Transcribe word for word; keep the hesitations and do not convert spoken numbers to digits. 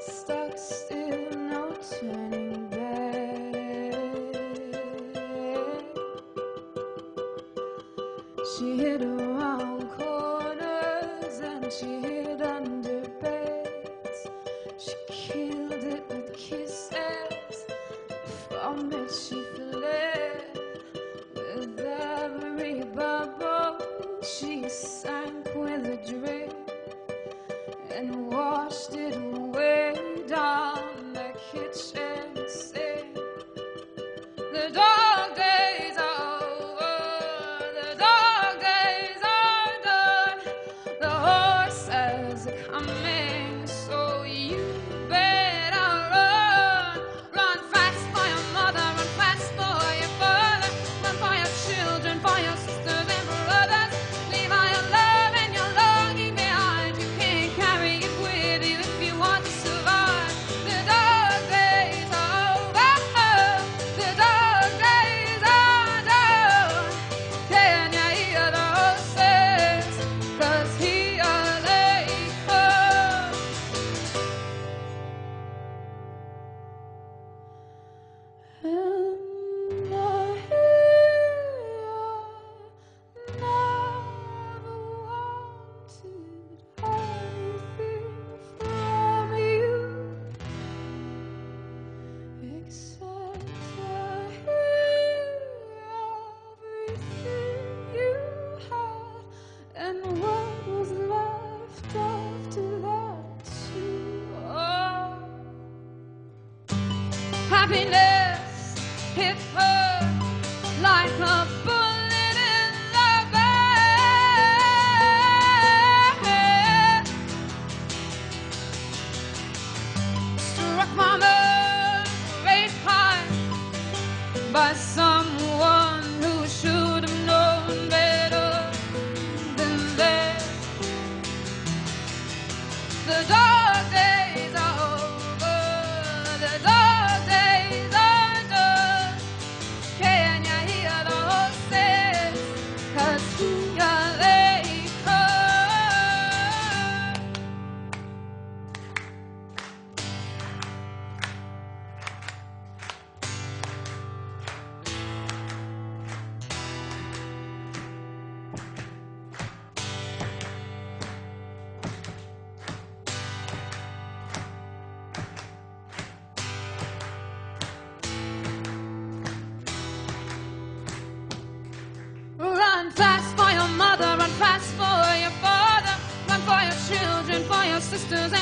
stuck still, no turning back. She hid around corners and she hid under beds. She killed it with kisses. From it she fled. With every bubble she sank with a drip and washed it away down the kitchen sink. The dark days are over, the dark days are done. The horses are coming, so you better run. Run fast for your mother, run fast for your father, run for your children, for your sisters and brothers. Leave all your love and your longing behind. You can't carry it with you if you want to survive. The dark days are over, the dark days are done. Can you hear the horses? 'Cause here they come. And I never wanted anything from you, except to hear everything you had, and what was left after that too. Oh, happiness hit her like a bullet in the back. Struck from a great height by someone who should have known better than that. The dark days are over, the dark days are done. Can you hear the horses? 'Cause here they come. Run fast for your mother, run fast for your father, run for your children, for your sisters